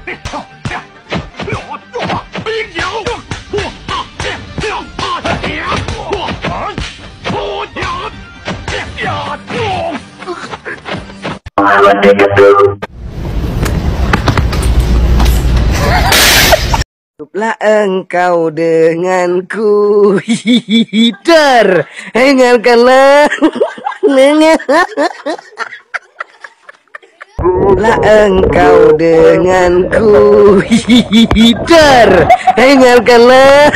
Hiduplah engkau denganku, hider, dengarkanlah. Hiduplah engkau denganku, hider, dengarkanlah.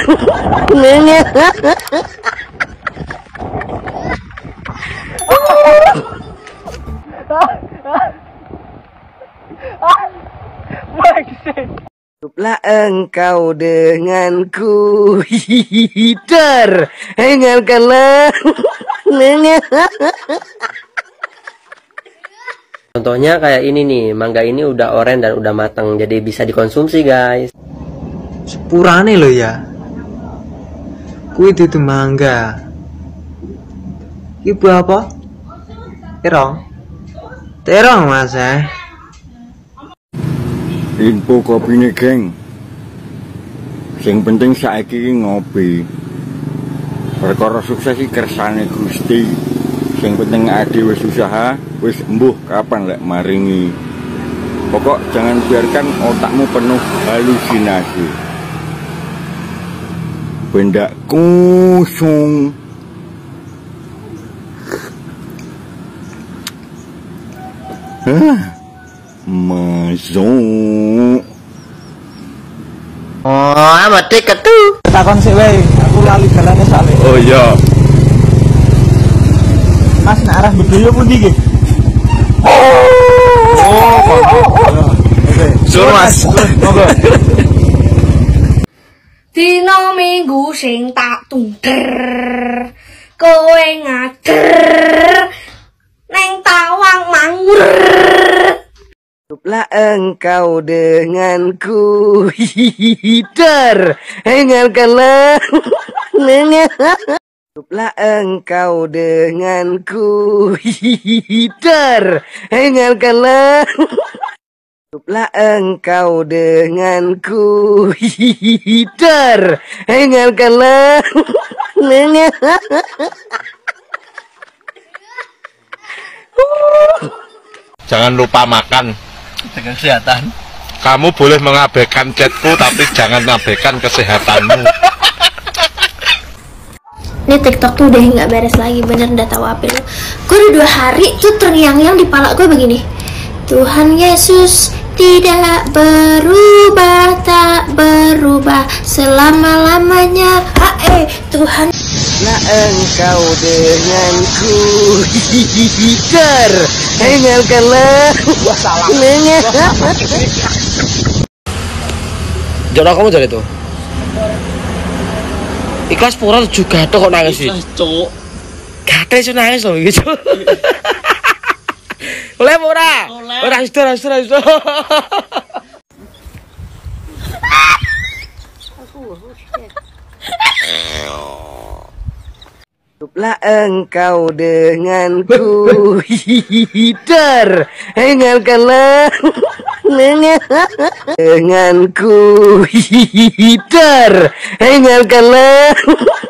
Hiduplah engkau denganku, hider, dengarkanlah. Contohnya kayak ini nih, mangga ini udah oren dan udah matang, jadi bisa dikonsumsi guys. Sepurane lo ya. Kuwi itu mangga. Ibu apa? Terong mas Info kopi nih geng. Sing penting saiki ngopi. Perkara sukses iki kersane Gusti. Sing penting ade wis usaha, wis embuh kapan lek maringi. Pokok jangan biarkan otakmu penuh halusinasi. Benda kosong. Masuk. Oh, amat deket tuh. takon sik wae, aku lali galane sale. Oh iya. Mas nek arah bedoyo pundi iki? Sur Mas. Monggo. Dino minggu sing tak tungger, kowe ngader neng tawang manggur. Hiduplah engkau denganku, hider, dengarkanlah. Hiduplah engkau denganku, hider, dengarkanlah. Hiduplah engkau denganku, hider, dengarkanlah. Jangan lupa makan. Jaga kesehatan. Kamu boleh mengabaikan chatku, tapi jangan abaikan kesehatanmu. Ini TikTok tuh udah nggak beres lagi, bener udah tahu apa lu. Gue udah 2 hari tuh terngiang-ngiang di pala gue begini. Tuhan Yesus tidak berubah, tak berubah selama-lamanya. Tuhan. Hiduplah engkau denganku, hider, dengarkanlah. Gua salah. Jodoh kamu jadi tuh. Ikhlas pura juga tuh kok nangis sih. Cuk. Gak iso nangis loh gitu. Oleh ora? Ora sudah. Hiduplah engkau denganku, hider, dengarkanlah. Denganku, hider, dengarkanlah.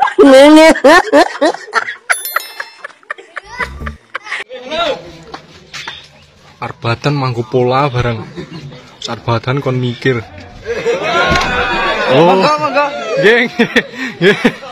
Arbatan mangku pola bareng. Arbatan kon mikir. Oh, monggo. Geng.